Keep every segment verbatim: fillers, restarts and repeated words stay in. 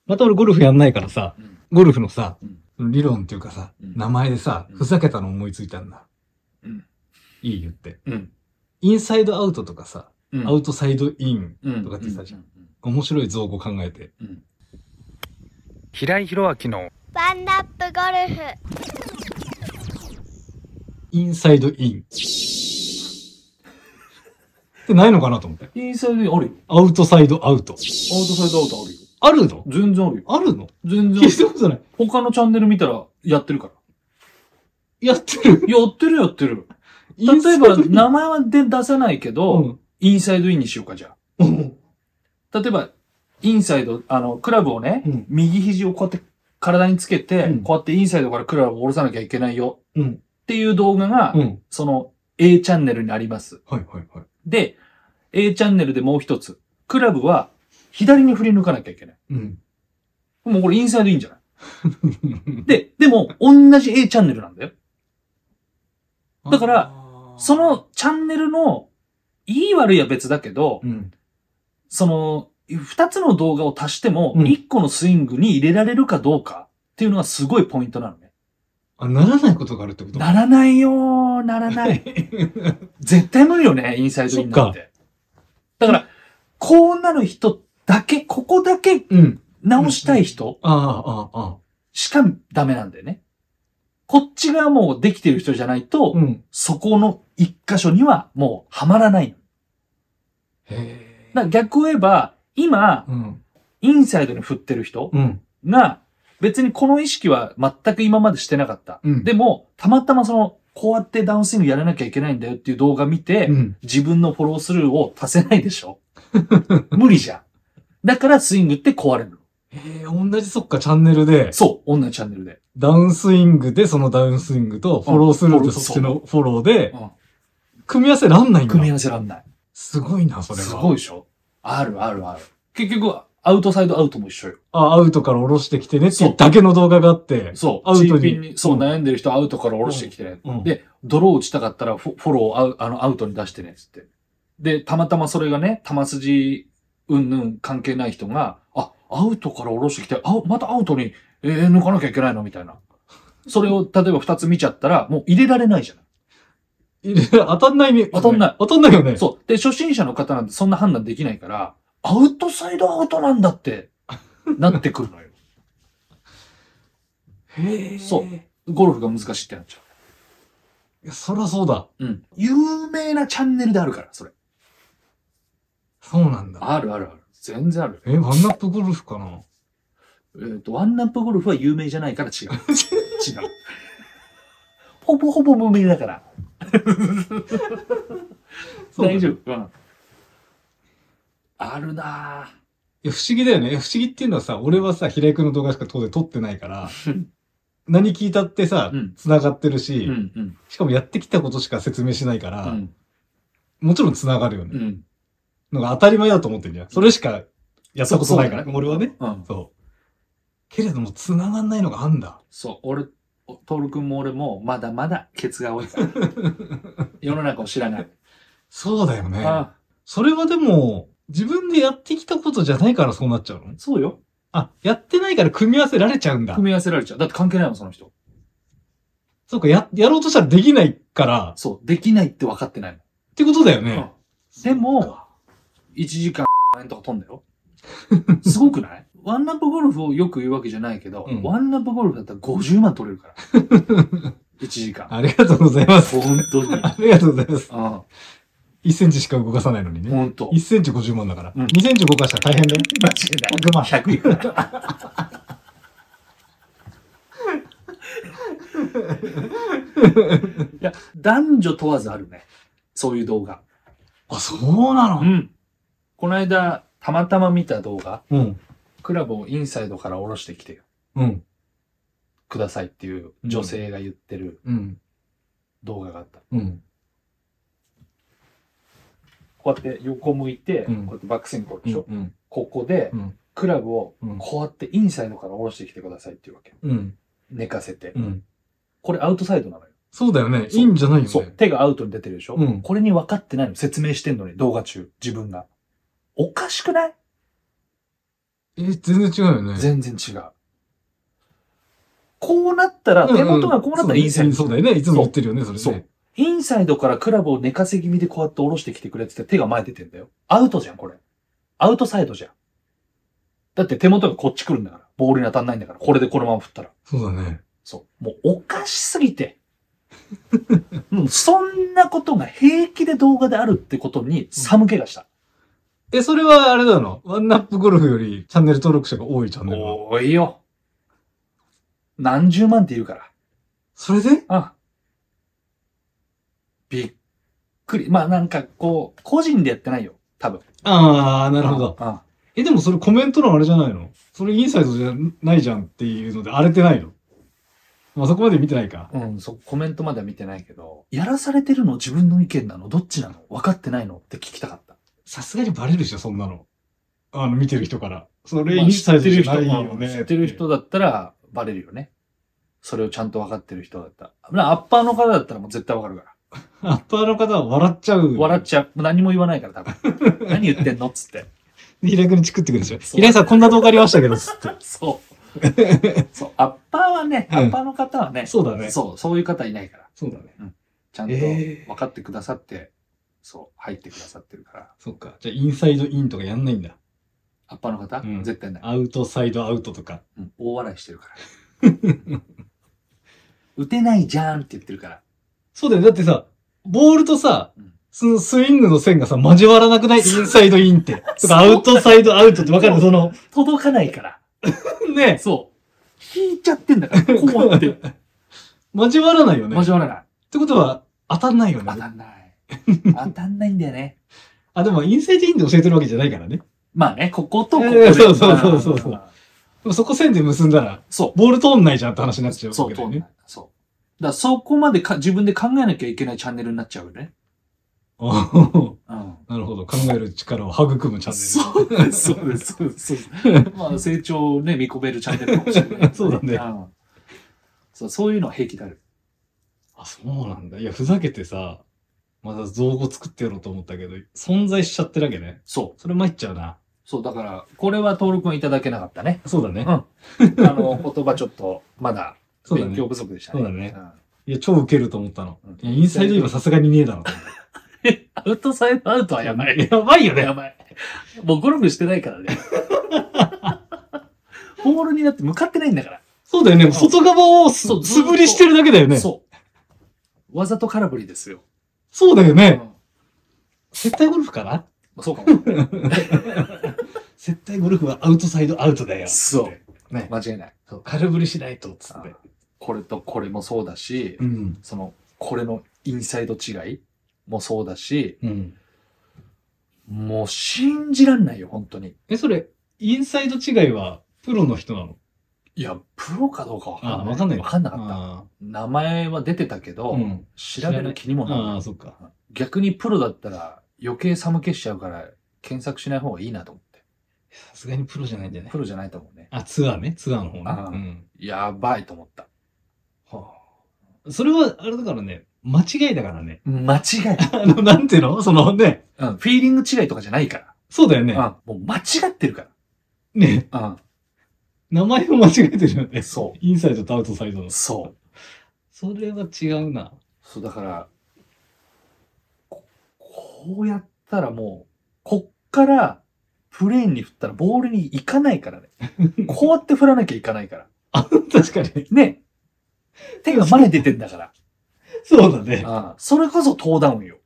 また俺ゴルフやんないからさ、 うん、 ゴルフのさ、 うん、 理論っていうかさ、 うん、 名前でさ、ふざけたの思いついたんだ。 うん。 いい言って。 うん。 インサイドアウトとかさ、 うん、 アウトサイドインうん、 とかってさ、じゃん。 うん、 面白い造語考えて。 うん。 平井宏明のワンナップゴルフ。 インサイドイン。ってないのかなと思って。 インサイドインあるよ。 アウトサイドアウト。 アウトサイドアウトあるよ。 あるの？ 全然あるよ。 あるの？ 全然ある。 聞いたことない。 他のチャンネル見たらやってるから。 やってる？ やってるやってる。例えば、名前はで出さないけど、うん、インサイドインにしようか、じゃあ。うん、例えば、インサイド、あの、クラブをね、うん、右肘をこうやって体につけて、うん、こうやってインサイドからクラブを下ろさなきゃいけないよ。うん、っていう動画が、うん、その A チャンネルにあります。はいはいはい。で、A チャンネルでもう一つ。クラブは左に振り抜かなきゃいけない。うん、もうこれインサイドインじゃないで、でも、同じ A チャンネルなんだよ。だから、そのチャンネルの、いい悪いは別だけど、うん、その、二つの動画を足しても、一個のスイングに入れられるかどうかっていうのがすごいポイントなのね。 あ、ならないことがあるってこと？ ならないよー、ならない。絶対無理よね、インサイドインなんて。だから、こうなる人だけ、ここだけ直したい人しかダメなんだよね。こっちがもうできてる人じゃないと、うん、そこの一箇所にはもうはまらないの。へー。だから逆を言えば、今、うん、インサイドに振ってる人が、別にこの意識は全く今までしてなかった。うん、でも、たまたまその、こうやってダウンスイングやらなきゃいけないんだよっていう動画見て、うん、自分のフォロースルーを足せないでしょ無理じゃん。だからスイングって壊れるの。 へえ、同じそっか、チャンネルで。 そう、同じチャンネルで。 ダウンスイングで、そのダウンスイングと、フォロースルーでそっちのフォローで、うん、組み合わせらんないんだ。 組み合わせらんない。 すごいな、それは。 すごいでしょ？あるあるある。結局、アウトサイドアウトも一緒よ。 あ、アウトから下ろしてきてねっていうだけの動画があって。 そう。アウトに。にそう、悩んでる人アウトから下ろしてきてね。うん、で、ドロー打ちたかったらフォ、フォローをアウあのアウトに出してね、つって。で、たまたまそれがね、球筋、うんぬん関係ない人が、あ、アウトから下ろしてきて、あ、またアウトに、えー、抜かなきゃいけないのみたいな。それを、例えば二つ見ちゃったら、もう入れられないじゃない。 入れ、当たんないね。 当たんない。 当たんないよね。 そう。で、初心者の方なんてそんな判断できないから、アウトサイドアウトなんだって、なってくるのよ。 へえ。 そう。ゴルフが難しいってなっちゃう。いや、そりゃそうだ。 うん。有名なチャンネルであるから、それ。 そうなんだ。 あるあるある。全然ある。 え、ワンナップゴルフかな？ えっ、ー、と、ワンナップゴルフは有名じゃないから違う。違う。ほぼほぼ無名だから。大丈夫。うん。あるなぁ。 いや、不思議だよね。不思議っていうのはさ、俺はさ、平井くんの動画しか当然撮ってないから、何聞いたってさ、うん、繋がってるし、うんうん、しかもやってきたことしか説明しないから、うん、もちろん繋がるよね。うん、のが当たり前だと思ってんじゃん。それしかやったことないから、ね、俺はね。うん、そう。けれども、繋がんないのがあんだ。 そう。俺、トールくんも俺も、まだまだケツが多いから。世の中を知らない。 そうだよね。ああ、それはでも、自分でやってきたことじゃないからそうなっちゃうの？ そうよ。 あ、やってないから組み合わせられちゃうんだ。 組み合わせられちゃう。だって関係ないもん、その人。 そうか、や、やろうとしたらできないから。 そう、できないって分かってないの。 ってことだよね。 うん、でも、いちじかんとか飛んだよ。すごくない？ワンナップゴルフをよく言うわけじゃないけど、うん、ワンナップゴルフだったらごじゅうまん取れるから。いちじかん。 ありがとうございます。 本当に。 ありがとうございます。 ああ、 いっセンチしか動かさないのにね。 ほんと。 いっセンチごじゅうまんだから。うん、にセンチ動かしたら大変だよ。 間違いない。ひゃくまん。ひゃくいくら。いや、男女問わずあるね。そういう動画。 あ、そうなの？ うん。この間、たまたま見た動画。うん。クラブをインサイドから下ろしてきてよ。うん。くださいっていう女性が言ってる。うん。動画があった。うん。こうやって横向いて、うん、こうやってバックスイングこうでしょ、うんうん、ここで、うん、クラブをこうやってインサイドから下ろしてきてくださいっていうわけ。うん、寝かせて、うん。これアウトサイドなのよ。 そうだよね。いいんじゃないよね。そう。 手がアウトに出てるでしょ、うん、これに分かってないの。説明してんのに、動画中。自分が。おかしくない？ え、全然違うよね。 全然違う。こうなったら、手元がこうなったらインサイド。 そうだよね。いつも言ってるよね、それね。そう。 インサイドからクラブを寝かせ気味でこうやって下ろしてきてくれって言って手が前出てんだよ。アウトじゃん、これ。アウトサイドじゃん。だって手元がこっち来るんだから。ボールに当たんないんだから。これでこのまま振ったら。 そうだね。 そう。もうおかしすぎて。うん、そんなことが平気で動画であるってことに寒気がした。 え、それはあれなの？ワンナップゴルフよりチャンネル登録者が多いチャンネル。 多いよ。何十万って言うから。 それで？ あ。びっくり。まあなんかこう、個人でやってないよ。多分。 ああ、なるほど。 ああえ、でもそれコメント欄あれじゃないの？それインサイドじゃないじゃんっていうので荒れてないの？まあそこまで見てないか。 うん、そ、コメントまでは見てないけど、やらされてるの自分の意見なのどっちなの分かってないのって聞きたかった。 さすがにバレるでしょ、そんなの。あの、見てる人から。それインサイドじゃないよね。 知ってる人だったらバレるよね。それをちゃんと分かってる人だったら。アッパーの方だったらもう絶対分かるから。 アッパーの方は笑っちゃう。 笑っちゃう。何も言わないから多分。何言ってんのっつって。 平井くんにチクってくるでしょ。平井さんこんな動画ありましたけど、つって。 そう。そう。アッパーはね、アッパーの方はね、 そうだね。 そう、そういう方いないから。 そうだね。 うん。ちゃんと分かってくださって、そう、入ってくださってるから。 そっか。じゃあ、インサイドインとかやんないんだ。 アッパーの方、うん、絶対ない。 アウトサイドアウトとか。 うん。大笑いしてるから。打てないじゃんって言ってるから。 そうだよ。だってさ、ボールとさ、うん、そのスイングの線がさ、交わらなくない？インサイドインって。とか、アウトサイドアウトってわかる？その。 届かないから。 ね。 そう。引いちゃってんだから、こうやって。 交わらないよね。 交わらない。 ってことは、当たんないよね。 当たんない。当たんないんだよね。 あ、でも、インサイドインで教えてるわけじゃないからね。 まあね、こことここで。 そうそうそうそうそう。でもそこ線で結んだら、 そう。 ボール通んないじゃんって話になっちゃうわけだよね。そう、通んない。 そう。だからそこまでか自分で考えなきゃいけないチャンネルになっちゃうよね。 ああ、うん、なるほど。考える力を育むチャンネル。 そうです、そうです、そうです。まあ、成長をね、見込めるチャンネルかもしれない、ね。 そうだね、うん。 そう。そういうのは平気である。 あ、そうなんだ。いや、ふざけてさ、まだ造語作ってやろうと思ったけど、存在しちゃってるわけね。 そう。 それ参っちゃうな。 そう、だから、これは登録いただけなかったね。 そうだね。 うん。あの、言葉ちょっと、まだ、勉強不足でしたね。 そうだね。そうだね。うん、いや、超ウケると思ったの。うん、いや、インサイドインはさすがにねえだろ。 アウトサイドアウトはやばい。 やばいよね。 やばい。もうゴルフしてないからね。ボールになって向かってないんだから。 そうだよね。外側を素振りしてるだけだよね。 そう。わざと空振りですよ。 そうだよね。うん、絶対ゴルフかな？ そうかも。 絶対ゴルフはアウトサイドアウトだよ。 そう。ね。間違いない。 そう。空振りしないと、つって。 これとこれもそうだし、 うん、 その、これのインサイド違いもそうだし、 うん、 もう信じらんないよ、本当に。 え、それ、インサイド違いはプロの人なの？ いや、プロかどうかわかんない。 あ、わかんない。 わかんなかった。名前は出てたけど、うん、調べる気にもならない。 ああ、そっか。 逆にプロだったら余計寒気しちゃうから検索しない方がいいなと思って。 さすがにプロじゃないんじゃない？ プロじゃないと思うね。 あ、ツアーね。ツアーの方ね。 あ、うん、やばいと思った。 はあ、それは、あれだからね、間違いだからね。 間違い。 あの、なんていうのそのね。 うん。フィーリング違いとかじゃないから。 そうだよね。うん。 もう間違ってるから。 ね。 うん。 名前も間違えてるよね。 そう。 インサイドとアウトサイドの。 そう。 それは違うな。 そう、だから、こ、こうやったらもう、こっから、プレーンに振ったらボールに行かないからね。こうやって振らなきゃいかないから。 あ、確かに。 ね。手が前出てんだから。 そうだね。 ああ、それこそトーダウンよ。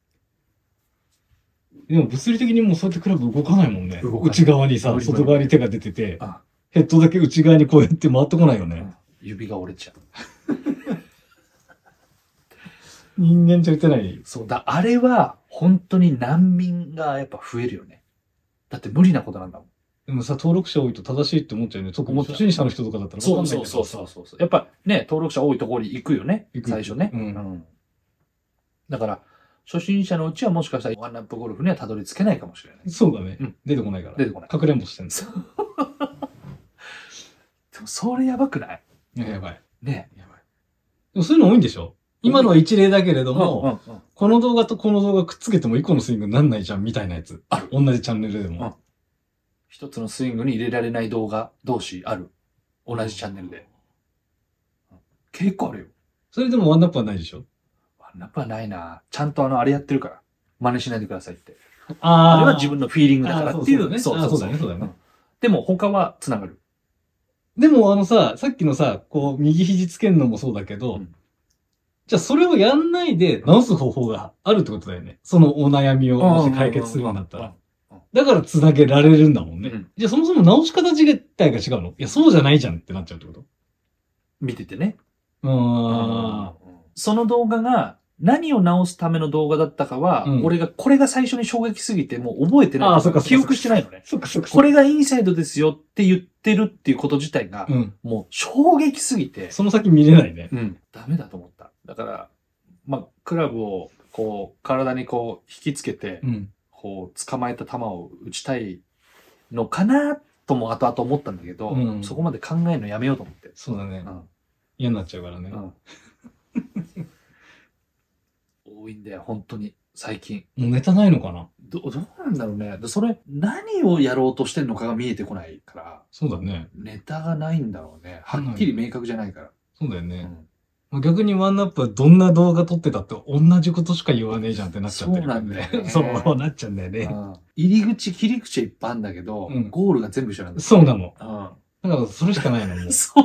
でも物理的にもうそうやってクラブ動かないもんね。内側にさ、外側に手が出てて、ああ、ヘッドだけ内側にこうやって回ってこないよね。うん、 指が折れちゃう。 人間じゃ打てない。 そうだ、あれは本当に難民がやっぱ増えるよね。だって無理なことなんだもん。 でもさ、登録者多いと正しいって思っちゃうよね。特に初心者の人とかだったら分かんないけど。 そうそうそうそう。やっぱね、登録者多いところに行くよね。最初ね。うん。うん、だから、初心者のうちはもしかしたらワンナップゴルフにはたどり着けないかもしれない。 そうだね。うん、出てこないから。 出てこない。 かくれんぼしてんの。 でもそれやばくない？ いや、やばい。 ね。やばい。 でもそういうの多いんでしょ？今のは一例だけれども、うんうんうん、この動画とこの動画くっつけても一個のスイングになんないじゃんみたいなやつ。ある。同じチャンネルでも。 一つのスイングに入れられない動画同士ある。同じチャンネルで。結構あるよ。 それでもワンナップはないでしょ？ ワンナップはないな。ちゃんとあの、あれやってるから。真似しないでくださいって。 ああれは自分のフィーリングだからっていう。 そうそうだね、そうだね。 でも他は繋がる。 でもあのさ、さっきのさ、こう、右肘つけるのもそうだけど、うん、じゃあそれをやんないで直す方法があるってことだよね。そのお悩みをもし解決するんだったら。だから繋げられるんだもんね。うん、じゃあそもそも直し方自体が違うの？いや、そうじゃないじゃんってなっちゃうってこと？ 見ててね。 うーん。 その動画が何を直すための動画だったかは、うん、俺がこれが最初に衝撃すぎてもう覚えてない。 ああ、そっか。 記憶してないのね。 そっかそっか。 これがインサイドですよって言ってるっていうこと自体が、うん、もう衝撃すぎて。 その先見れないね。 うん。ダメだと思った。だから、まあ、クラブをこう、体にこう、引きつけて、うん、こう、捕まえた球を打ちたいのかなとも後々思ったんだけど、うん、そこまで考えるのやめようと思って。 そうだね。うん、嫌になっちゃうからね。うん多いんだよ、本当に。最近。 もうネタないのかな？ ど、どうなんだろうね。それ、何をやろうとしてんのかが見えてこないから。 そうだね。 ネタがないんだろうね。はっきり明確じゃないから。 そうだよね。うん、逆にワンナップはどんな動画撮ってたって同じことしか言わねえじゃんってなっちゃってる、ね。 そうなんだよね。 そうなっちゃうんだよね。うん、 入り口、切り口はいっぱいあるんだけど、うん、ゴールが全部一緒なんだよ。 そうなの。 うん。 だからそれしかないのもう。 そう。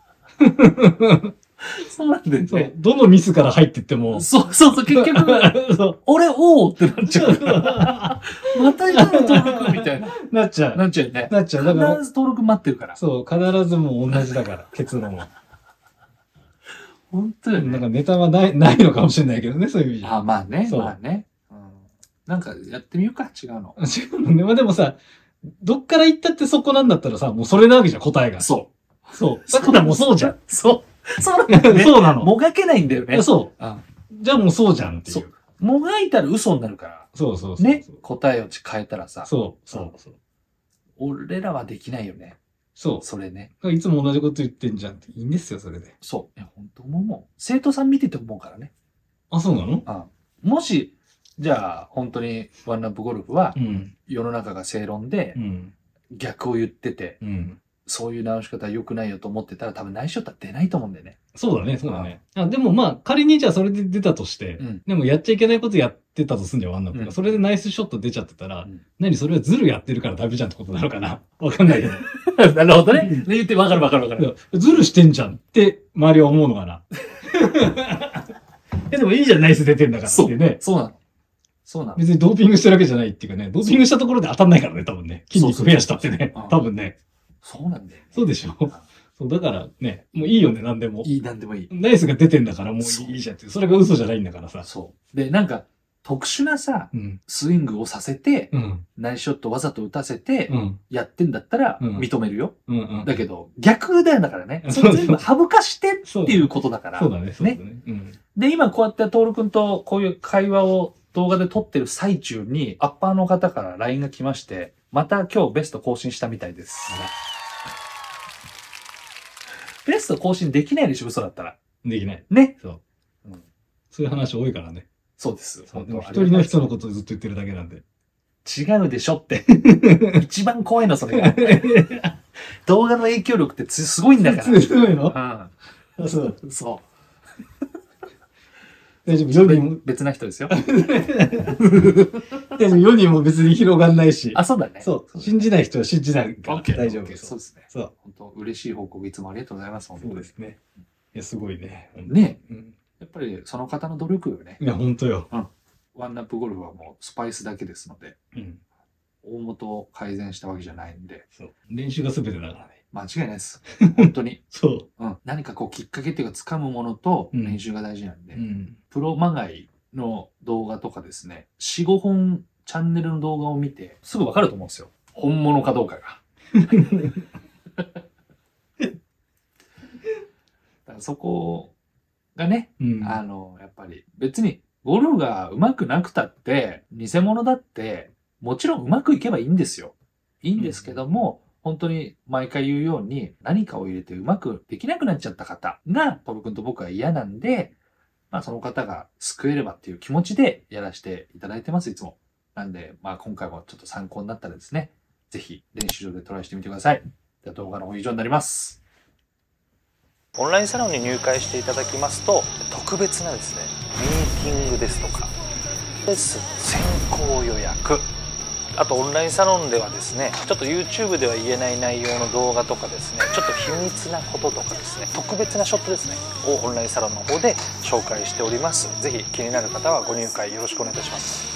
そうなんだよね。 どのミスから入ってっても。 そうそうそう、結局、そう俺、おーってなっちゃう。また今の登録みたいな。 なっちゃう。 なっちゃうね。 なっちゃう。だから。 必ず登録待ってるから。 そう、必ずもう同じだから、結論は。 本当よね。 なんかネタはない、ないのかもしれないけどね、そういう意味じゃ。 あ、まあね。まあね。うん。なんかやってみようか、違うの。 違うのね。まあでもさ、どっから行ったってそこなんだったらさ、もうそれなわけじゃん、答えが。 そう。 そう。だからもうそうじゃん。 そう。そうなんだよね。 そうなの。 もがけないんだよね。 そう。じゃあもうそうじゃんっていう。そう。 もがいたら嘘になるから。 そうそうそう。 ね。答えを変えたらさ。 そう。そうそう。 俺らはできないよね。 そう。 それね。 いつも同じこと言ってんじゃんっていいんですよ、それで。 そう。いや、本当思うもん。生徒さん見てて思うからね。 あ、そうなの？ あもし、じゃあ、本当にワンナップゴルフは、世の中が正論で、逆を言ってて、うん、そういう直し方は良くないよと思ってたら多分ナイスショットは出ないと思うんだよね。 そうだね、そうだね。あでもまあ、仮にじゃあそれで出たとして、うん、でもやっちゃいけないことやってたとすんじゃん、ワンナップが、うん。それでナイスショット出ちゃってたら、うん、何それはズルやってるからダメじゃんってことなのかな？わかんないけど。 なるほどね。言ってわかるわかるわかる。 ズルしてんじゃんって周りは思うのかな。え、でもいいじゃん、ナイス出てんだからってね。 そう、そうなの。そうなの。 別にドーピングしてるわけじゃないっていうかね、ドーピングしたところで当たんないからね、多分ね。筋肉増やしたってね。多分ね。 そうなんだよ、ね。 そうでしょ。そう、だからね、もういいよね、なんでも。 いい、なんでもいい。 ナイスが出てんだからもういいじゃんって。それが嘘じゃないんだからさ。 そう。で、なんか、特殊なさ、うん、スイングをさせて、うん、ナイスショットわざと打たせて、うん、やってんだったら認めるよ。うんうん、だけど、逆だよだからね。それ全部省かしてっていうことだから。 そうだね、そうだね。 ねうん、で、今こうやってトール君とこういう会話を動画で撮ってる最中に、アッパーの方から ライン が来まして、また今日ベスト更新したみたいです。ベスト更新できないでしょ、嘘だったら。 できない。 ね。 そう。うん、そういう話多いからね。 そうです。 でも一人の人のことをずっと言ってるだけなんで。 違うでしょって。一番怖いの、それが。動画の影響力ってすごいんだから。 すごいの？うん。そう。 そう。 大丈夫、世にも。 別な人ですよ。 でも世にも別に広がんないし。 あ、そうだね。 そう。信じない人は信じないから。大丈夫。 そうですね。 そう。 本当嬉しい報告いつもありがとうございます。 そうですね。いや、すごいね。 ね。やっぱりその方の努力よね。 いや、本当よ。 うん。ワンナップゴルフはもうスパイスだけですので、うん、大元を改善したわけじゃないんで。 そう。練習が全てだからね。 間違いないです。本当に。 そう、 うん。何かこうきっかけっていうか掴むものと練習が大事なんで、うん、プロまがいの動画とかですね、よん、ごほんチャンネルの動画を見て、すぐわかると思うんですよ。本物かどうかが。だからそこがね、うん、あの、やっぱり別にゴルフが上手くなくたって、偽物だって、もちろん上手くいけばいいんですよ。いいんですけども、うん、本当に毎回言うように何かを入れて上手くできなくなっちゃった方が、トル君と僕は嫌なんで、まあその方が救えればっていう気持ちでやらせていただいてます、いつも。なんで、まあ今回もちょっと参考になったらですね、 ぜひ練習場でトライしてみてください。では動画の方以上になります。オンラインサロンに入会していただきますと、特別なですね、ミーティングですとか、レッスン先行予約、あとオンラインサロンではですね、ちょっと YouTube では言えない内容の動画とかですね、ちょっと秘密なこととかですね、特別なショットですね、をオンラインサロンの方で紹介しております。ぜひ気になる方はご入会よろしくお願いいたします。